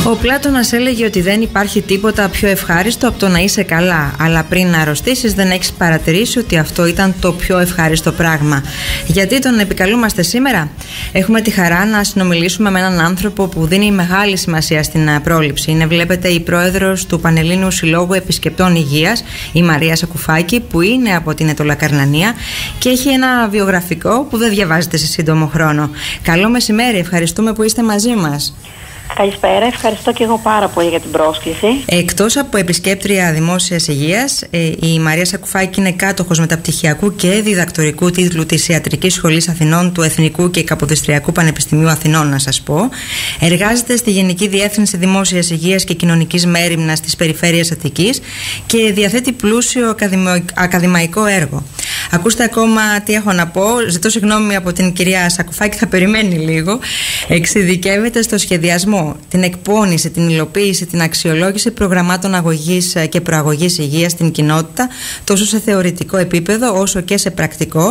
Ο Πλάτωνας έλεγε ότι δεν υπάρχει τίποτα πιο ευχάριστο από το να είσαι καλά, αλλά πριν να αρρωστήσεις δεν έχεις παρατηρήσει ότι αυτό ήταν το πιο ευχάριστο πράγμα. Γιατί τον επικαλούμαστε σήμερα? Έχουμε τη χαρά να συνομιλήσουμε με έναν άνθρωπο που δίνει μεγάλη σημασία στην πρόληψη. Είναι, βλέπετε, η πρόεδρος του Πανελλήνιου Συλλόγου Επισκεπτών Υγείας, η Μαρία Σακουφάκη, που είναι από την Αιτωλακαρνανία και έχει ένα βιογραφικό που δεν διαβάζετε σε σύντομο χρόνο. Καλό μεσημέρι, ευχαριστούμε που είστε μαζί μας. Καλησπέρα, ευχαριστώ και εγώ πάρα πολύ για την πρόσκληση. Εκτός από επισκέπτρια δημόσιας υγείας, η Μαρία Σακουφάκη είναι κάτοχος μεταπτυχιακού και διδακτορικού τίτλου της Ιατρικής Σχολής Αθηνών του Εθνικού και Καποδιστριακού Πανεπιστημίου Αθηνών, να σας πω. Εργάζεται στη Γενική Διεύθυνση Δημόσιας Υγείας και Κοινωνικής Μέριμνας της Περιφέρειας Αττικής και διαθέτει πλούσιο ακαδημαϊκό έργο. Ακούστε ακόμα τι έχω να πω. Ζητώ συγγνώμη από την κυρία Σακουφάκη, θα περιμένει λίγο. Εξειδικεύεται στο σχεδιασμό, την εκπόνηση, την υλοποίηση, την αξιολόγηση προγραμμάτων αγωγής και προαγωγής υγείας στην κοινότητα, τόσο σε θεωρητικό επίπεδο όσο και σε πρακτικό,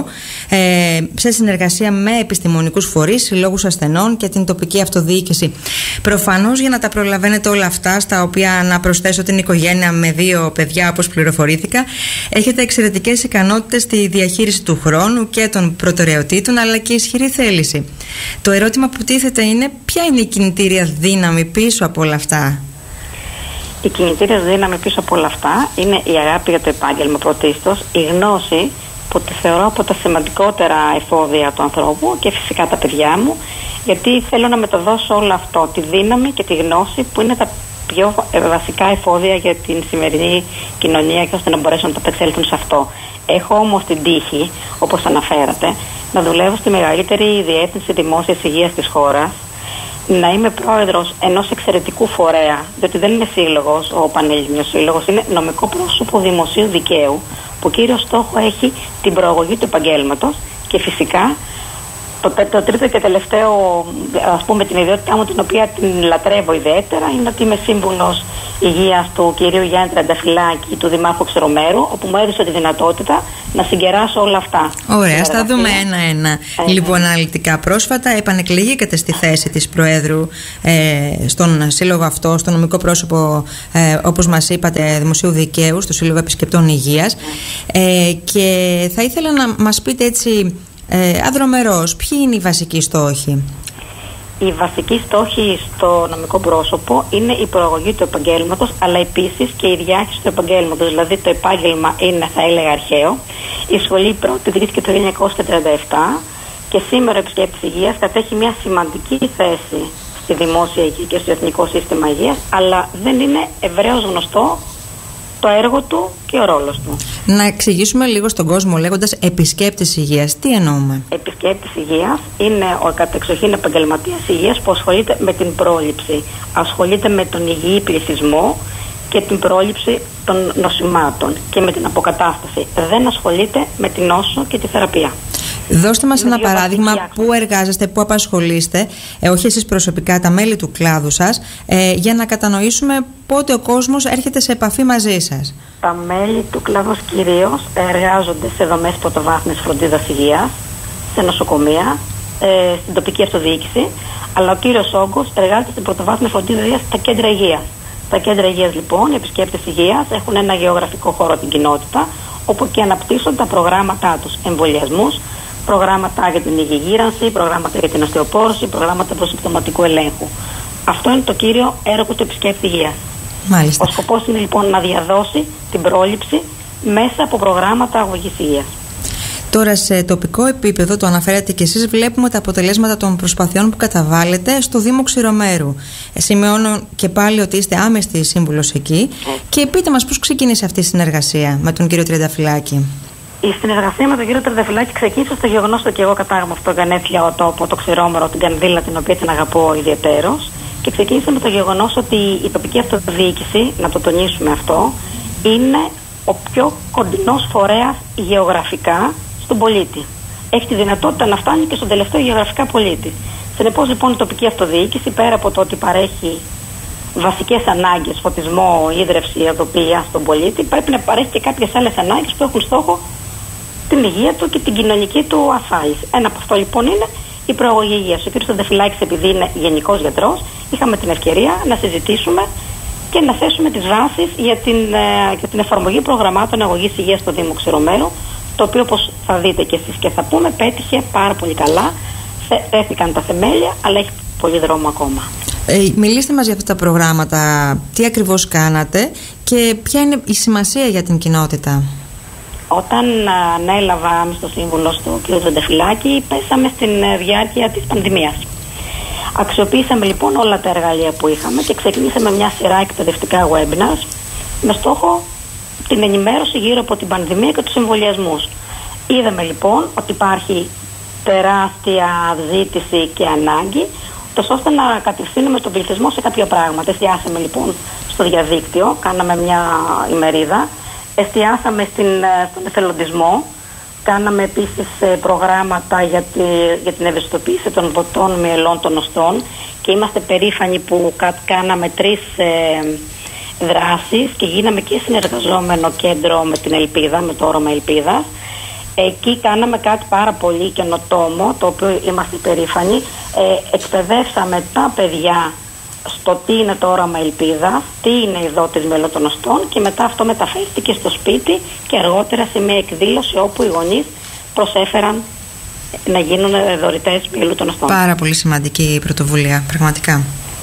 σε συνεργασία με επιστημονικούς φορείς, συλλόγους ασθενών και την τοπική αυτοδιοίκηση. Προφανώς, για να τα προλαβαίνετε όλα αυτά, στα οποία να προσθέσω την οικογένεια με 2 παιδιά, όπως πληροφορήθηκα, έχετε εξαιρετικές ικανότητες στη διαχείριση του χρόνου και των προτεραιοτήτων, αλλά και ισχυρή θέληση. Το ερώτημα που τίθεται είναι, ποια είναι η κινητήρια δύναμη πίσω από όλα αυτά? Η κινητήρια δύναμη πίσω από όλα αυτά είναι η αγάπη για το επάγγελμα πρωτίστως, η γνώση που τη θεωρώ από τα σημαντικότερα εφόδια του ανθρώπου και φυσικά τα παιδιά μου, γιατί θέλω να μεταδώσω όλο αυτό, τη δύναμη και τη γνώση που είναι τα πιο βασικά εφόδια για την σημερινή κοινωνία και ώστε να μπορέσουν να τα απεξέλθουν σε αυτό. Έχω όμως την τύχη, όπως αναφέρατε, να δουλεύω στη μεγαλύτερη διεύθυνση δημόσιας υγείας της χώρας, να είμαι πρόεδρος ενός εξαιρετικού φορέα, διότι δεν είναι σύλλογος, ο Πανελλήνιος Σύλλογος είναι νομικό πρόσωπο δημοσίου δικαίου, που κύριο στόχο έχει την προαγωγή του επαγγέλματος και φυσικά το τρίτο και τελευταίο, ας πούμε, την ιδιότητά μου, την οποία την λατρεύω ιδιαίτερα, είναι ότι είμαι σύμβουλος υγείας του κυρίου Γιάννη Τρενταφυλάκη, του Δημάρχου Ξερομέρου, όπου μου έδωσε τη δυνατότητα να συγκεράσω όλα αυτά. Ωραία, ας τα δούμε ένα-ένα. Λοιπόν, αναλυτικά, πρόσφατα επανεκλεγήκατε στη θέση της Προέδρου στον σύλλογο αυτό, στο νομικό πρόσωπο, όπως μας είπατε, Δημοσίου Δικαίου, στο Σύλλογο Επισκεπτών Υγείας. Και θα ήθελα να μας πείτε έτσι, αδρομερός, ποιοι είναι οι βασικοί στόχοι? Οι βασικοί στόχοι στο νομικό πρόσωπο είναι η προαγωγή του επαγγέλματος, αλλά επίσης και η διάχυση του επαγγέλματος. Δηλαδή, το επάγγελμα είναι, θα έλεγα, αρχαίο. Η σχολή πρώτη ιδρύθηκε το 1937 και σήμερα ο επισκέπτης υγείας κατέχει μια σημαντική θέση στη δημόσια υγεία και στο εθνικό σύστημα υγείας, αλλά δεν είναι ευρέως γνωστό το έργο του και ο ρόλος του. Να εξηγήσουμε λίγο στον κόσμο λέγοντας επισκέπτης υγείας. Τι εννοούμε? Επισκέπτης υγείας είναι ο κατεξοχήν επαγγελματίας υγείας που ασχολείται με την πρόληψη, ασχολείται με τον υγιή πληθυσμό και την πρόληψη των νοσημάτων και με την αποκατάσταση. Δεν ασχολείται με την νόσο και τη θεραπεία. Δώστε μας ένα παράδειγμα, πού εργάζεστε, πού απασχολείστε, όχι εσείς προσωπικά, τα μέλη του κλάδου σας, για να κατανοήσουμε πότε ο κόσμος έρχεται σε επαφή μαζί σας. Τα μέλη του κλάδου κυρίως εργάζονται σε δομές πρωτοβάθμιας φροντίδας υγείας, σε νοσοκομεία, στην τοπική αυτοδιοίκηση, αλλά ο κύριος όγκος εργάζεται στην πρωτοβάθμια φροντίδα υγείας στα κέντρα υγείας. Τα κέντρα υγείας, λοιπόν, οι επισκέπτες υγείας έχουν ένα γεωγραφικό χώρο την κοινότητα, όπου και αναπτύσσουν τα προγράμματά τους, εμβολιασμούς, προγράμματα για την υγιείγυρανση, προγράμματα για την οστεοπόρωση, προγράμματα προσυμπτωματικού ελέγχου. Αυτό είναι το κύριο έργο του επισκέπτη υγείας. Μάλιστα. Ο σκοπός είναι, λοιπόν, να διαδώσει την πρόληψη μέσα από προγράμματα αγωγής υγείας. Τώρα, σε τοπικό επίπεδο, το αναφέρατε και εσείς, βλέπουμε τα αποτελέσματα των προσπαθειών που καταβάλλετε στο Δήμο Ξηρομέρου. Σημειώνω και πάλι ότι είστε άμεστη σύμβουλος εκεί. Και πείτε μας, πώς ξεκίνησε αυτή η συνεργασία με τον κύριο Τρενταφυλάκη? Η συνεργασία με τον κύριο Τρενταφυλάκη ξεκίνησε στο γεγονός ότι εγώ κατάγομαι αυτό το γενέθλια τόπο, το Ξηρόμερο, την Κανδύλα, την οποία την αγαπώ ιδιαιτέρως. Και ξεκίνησε με το γεγονός ότι η τοπική αυτοδιοίκηση, να το τονίσουμε αυτό, είναι ο πιο κοντινός φορέας γεωγραφικά στον πολίτη. Έχει τη δυνατότητα να φτάνει και στον τελευταίο γεωγραφικά πολίτη. Συνεπώς, λοιπόν, η τοπική αυτοδιοίκηση, πέρα από το ότι παρέχει βασικές ανάγκες, φωτισμό, ίδρυυση, οδοποιία στον πολίτη, πρέπει να παρέχει και κάποιες άλλες ανάγκες που έχουν στόχο την υγεία του και την κοινωνική του ασφάλιση. Ένα από αυτό, λοιπόν, είναι η προαγωγή υγείας. Ο κ. Τρενταφυλάκης, επειδή είναι γενικός γιατρός, είχαμε την ευκαιρία να συζητήσουμε και να θέσουμε τις βάσεις για την εφαρμογή προγραμμάτων αγωγής υγείας στο Δήμο Ξηρομέρου, το οποίο, όπως θα δείτε και εσείς και θα πούμε, πέτυχε πάρα πολύ καλά. Τέθηκαν τα θεμέλια, αλλά έχει πολύ δρόμο ακόμα. Μιλήστε μας για αυτά τα προγράμματα, τι ακριβώς κάνατε και ποια είναι η σημασία για την κοινότητα. Όταν ανέλαβα στο σύμβουλο στο κ. Ζεντεφυλάκη, πέσαμε στην διάρκεια της πανδημίας. Αξιοποιήσαμε λοιπόν όλα τα εργαλεία που είχαμε και ξεκινήσαμε μια σειρά εκπαιδευτικά webinars με στόχο την ενημέρωση γύρω από την πανδημία και τους εμβολιασμούς. Είδαμε λοιπόν ότι υπάρχει τεράστια ζήτηση και ανάγκη, ώστε να κατευθύνουμε τον πληθυσμό σε κάποια πράγματα. Εστιάσαμε λοιπόν στο διαδίκτυο, κάναμε μια ημερίδα, εστιάσαμε στον εθελοντισμό, κάναμε επίσης προγράμματα για την ευαισθητοποίηση των ποτών μυελών των οστών και είμαστε περήφανοι που κάναμε 3 δράσεις και γίναμε και συνεργαζόμενο κέντρο με την Ελπίδα, με το όρομα Ελπίδας. Εκεί κάναμε κάτι πάρα πολύ καινοτόμο, το οποίο είμαστε περήφανοι. Εκπαιδεύσαμε τα παιδιά στο τι είναι το όραμα Ελπίδα, τι είναι η δότης μυελών των οστών και μετά αυτό μεταφέρθηκε στο σπίτι και αργότερα σε μια εκδήλωση όπου οι γονείς προσέφεραν να γίνουν δωρητές μυελού των οστών. Πάρα πολύ σημαντική πρωτοβουλία, πραγματικά.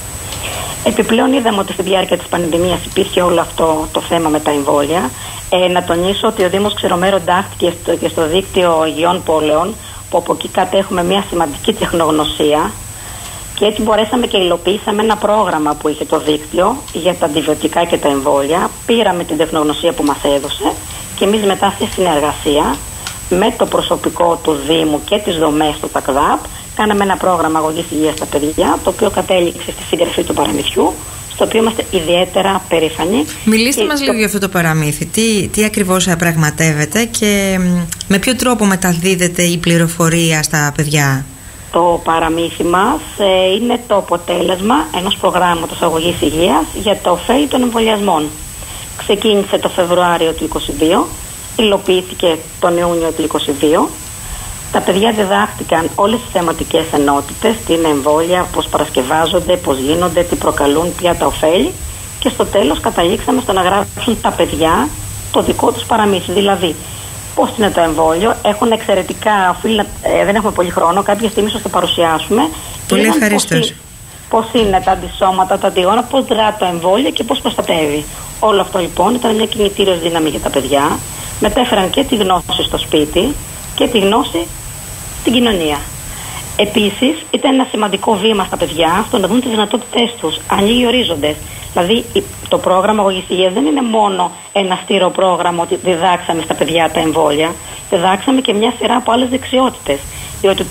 Επιπλέον είδαμε ότι στη διάρκεια της πανδημίας υπήρχε όλο αυτό το θέμα με τα εμβόλια. Να τονίσω ότι ο Δήμος Ξηρομέρου εντάχθηκε και στο δίκτυο υγιών πόλεων, που από εκεί κατέχουμε μια σημαντική τεχνογνωσία και έτσι μπορέσαμε και υλοποιήσαμε ένα πρόγραμμα που είχε το δίκτυο για τα αντιβιωτικά και τα εμβόλια. Πήραμε την τεχνογνωσία που μας έδωσε και εμείς μετά σε συνεργασία με το προσωπικό του Δήμου και τις δομές του ΤΑΚΔΑΠ κάναμε ένα πρόγραμμα αγωγής υγείας στα παιδιά, το οποίο κατέληξε στη συγγραφή του παραμυθιού, στο οποίο είμαστε ιδιαίτερα περήφανοι. Μιλήστε μας λίγο για αυτό το παραμύθι. Τι ακριβώς πραγματεύεται και με ποιο τρόπο μεταδίδεται η πληροφορία στα παιδιά? Το παραμύθι μας είναι το αποτέλεσμα ενός προγράμματος αγωγής υγείας για τα ωφέλη των εμβολιασμών. Ξεκίνησε το Φεβρουάριο του 2022, υλοποιήθηκε τον Ιούνιο του 2022. Τα παιδιά διδάχτηκαν όλες τις θεματικές ενότητες, τι είναι εμβόλια, πώς παρασκευάζονται, πώς γίνονται, τι προκαλούν, ποια τα ωφέλη και στο τέλος καταλήξαμε στο να γράψουν τα παιδιά το δικό τους παραμύθι. Δηλαδή, πώς είναι το εμβόλιο, έχουν εξαιρετικά, δεν έχουμε πολύ χρόνο, κάποια στιγμή θα το παρουσιάσουμε. Πολύ ευχαριστώς. Πώς είναι τα αντισώματα, τα αντιγόνα, πώς δρά το εμβόλιο και πώς προστατεύει. Όλο αυτό λοιπόν ήταν μια κινητήριος δύναμη για τα παιδιά. Μετέφεραν και τη γνώση στο σπίτι και τη γνώση στην κοινωνία. Επίσης, ήταν ένα σημαντικό βήμα στα παιδιά στο να δουν τις δυνατότητές τους. Ανοίγει ορίζοντες. Δηλαδή, το πρόγραμμα αγωγής υγείας δεν είναι μόνο ένα στήρο πρόγραμμα ότι διδάξαμε στα παιδιά τα εμβόλια. Διδάξαμε και μια σειρά από άλλες δεξιότητες. Διότι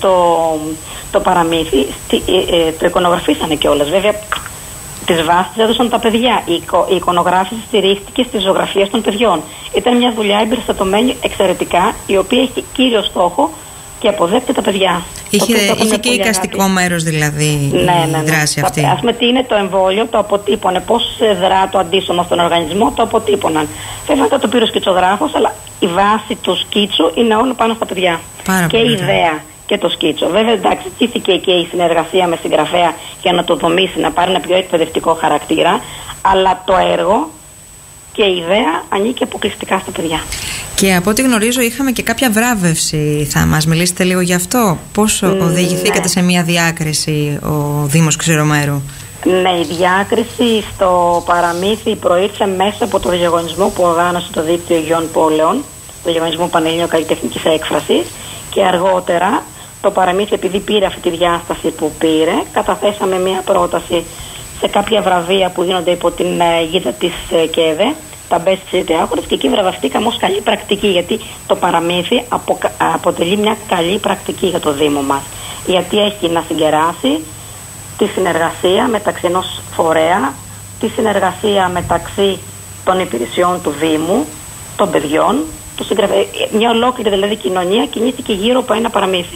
το παραμύθι το εικονογραφήσανε κιόλας. Βέβαια, τις βάσεις έδωσαν τα παιδιά. Η εικονογράφηση στηρίχθηκε στις ζωγραφίες των παιδιών. Ήταν μια δουλειά εμπεριστατωμένη εξαιρετικά, η οποία έχει κύριο στόχο και αποδέχεται τα παιδιά. Είχε και εικαστικό μέρος δηλαδή η δράση αυτή. Ας πούμε τι είναι το εμβόλιο, το αποτύπωνε. Πώς δρά το αντίσωμα στον οργανισμό, το αποτύπωναν. Βέβαια το πήρε ο σκητσογράφος, αλλά η βάση του σκίτσου είναι όλο πάνω στα παιδιά. Και η ιδέα και το σκίτσο. Βέβαια, εντάξει, ζητήθηκε και η συνεργασία με συγγραφέα για να το δομήσει, να πάρει ένα πιο εκπαιδευτικό χαρακτήρα, αλλά το έργο και η ιδέα ανήκει αποκλειστικά στα παιδιά. Και από ό,τι γνωρίζω είχαμε και κάποια βράβευση. Θα μας μιλήσετε λίγο γι' αυτό? Πώς οδηγηθήκατε σε μια διάκριση ο Δήμος Ξηρομέρου? Ναι, η διάκριση στο παραμύθι προήρθε μέσα από το διαγωνισμό που οργάνωσε το Δίκτυο Υγιών Πόλεων, το διαγωνισμό Πανελλήνιο Καλλιτεχνικής Έκφρασης, και αργότερα το παραμύθι, επειδή πήρε αυτή τη διάσταση που πήρε, καταθέσαμε μια πρόταση σε κάποια βραβεία που γίνονται υπό την αιγίδα της ΚΕΔΕ, τα Best City Awards, και εκεί βραβευτήκαμε ως καλή πρακτική, γιατί το παραμύθι αποτελεί μια καλή πρακτική για το Δήμο μας, γιατί έχει να συγκεράσει τη συνεργασία μεταξύ ενός φορέα, τη συνεργασία μεταξύ των υπηρεσιών του Δήμου, των παιδιών, μια ολόκληρη δηλαδή κοινωνία κινήθηκε γύρω από ένα παραμύθι.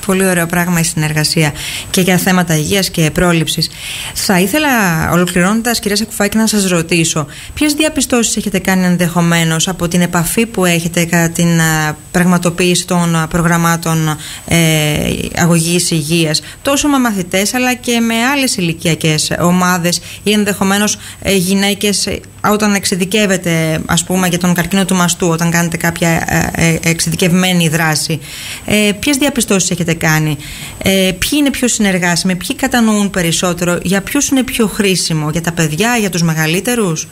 Πολύ ωραίο πράγμα η συνεργασία και για θέματα υγείας και πρόληψης. Θα ήθελα, ολοκληρώνοντας, κυρία Σακουφάκη, να σας ρωτήσω ποιες διαπιστώσεις έχετε κάνει ενδεχομένως από την επαφή που έχετε κατά την πραγματοποίηση των προγραμμάτων αγωγής υγείας, τόσο με μαθητές αλλά και με άλλες ηλικιακές ομάδες ή ενδεχομένως γυναίκες, όταν εξειδικεύετε, ας πούμε, για τον καρκίνο του μαστού, όταν κάνετε κάποια εξειδικευμένη δράση, ποιες διαπιστώσεις έχετε κάνει, ποιοι είναι πιο συνεργάσιμοι, ποιοι κατανοούν περισσότερο, για ποιους είναι πιο χρήσιμο, για τα παιδιά, για τους μεγαλύτερους?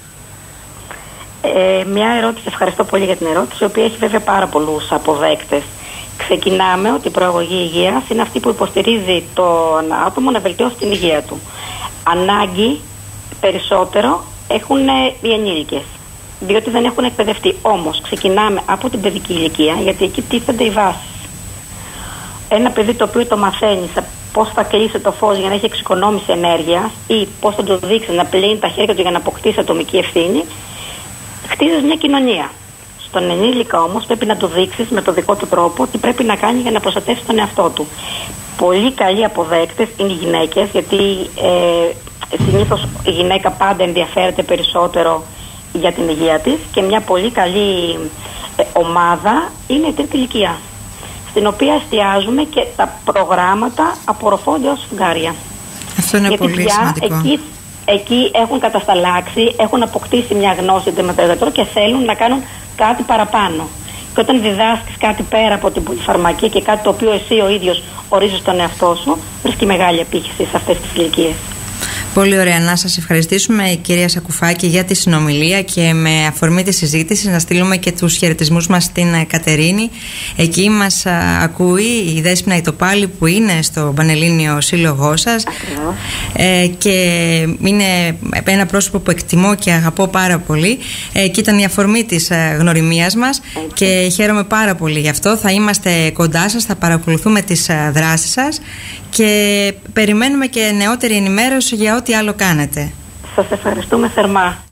Μια ερώτηση, ευχαριστώ πολύ για την ερώτηση, η οποία έχει βέβαια πάρα πολλούς αποδέκτες. Ξεκινάμε ότι η προαγωγή υγείας είναι αυτή που υποστηρίζει τον άτομο να βελτιώσει την υγεία του. Ανάγκη περισσότερο έχουν οι ενήλικες, διότι δεν έχουν εκπαιδευτεί. Όμως ξεκινάμε από την παιδική ηλικία, γιατί εκεί τίθενται οι βάσεις. Ένα παιδί το οποίο το μαθαίνει πώς θα κλείσει το φως για να έχει εξοικονόμηση ενέργειας ή πώς θα το δείξει να πλύνει τα χέρια του για να αποκτήσει ατομική ευθύνη, χτίζεις μια κοινωνία. Στον ενήλικα όμως πρέπει να του δείξεις με το δικό του τρόπο τι πρέπει να κάνει για να προστατεύσει τον εαυτό του. Πολύ καλοί αποδέκτες είναι οι γυναίκες, γιατί συνήθως η γυναίκα πάντα ενδιαφέρεται περισσότερο για την υγεία της, και μια πολύ καλή ομάδα είναι η τρίτη ηλικία, στην οποία εστιάζουμε και τα προγράμματα απορροφώνται ως φουγγάρια. Αυτό είναι γιατί πολύ σημαντικό. Εκεί έχουν κατασταλάξει, έχουν αποκτήσει μια γνώση μεταδοτών και θέλουν να κάνουν κάτι παραπάνω. Και όταν διδάσκεις κάτι πέρα από την πολυφαρμακεία και κάτι το οποίο εσύ ο ίδιος ορίζεις στον εαυτό σου, βρίσκει μεγάλη απήχηση σε αυτές τις ηλικίες. Πολύ ωραία. Να σας ευχαριστήσουμε, κυρία Σακουφάκη, για τη συνομιλία, και με αφορμή τη συζήτηση να στείλουμε και τους χαιρετισμούς μας στην Κατερίνη. Εκεί μας ακούει η Δέσποινα Ιτοπάλη, που είναι στο Πανελλήνιο Σύλλογό σας, και είναι ένα πρόσωπο που εκτιμώ και αγαπώ πάρα πολύ, και ήταν η αφορμή της γνωριμίας μας και χαίρομαι πάρα πολύ γι' αυτό. Θα είμαστε κοντά σας, θα παρακολουθούμε τις δράσεις σας και περιμένουμε και νεότερη ενημέρωση για ό,τι άλλο κάνετε. Σας ευχαριστούμε θερμά.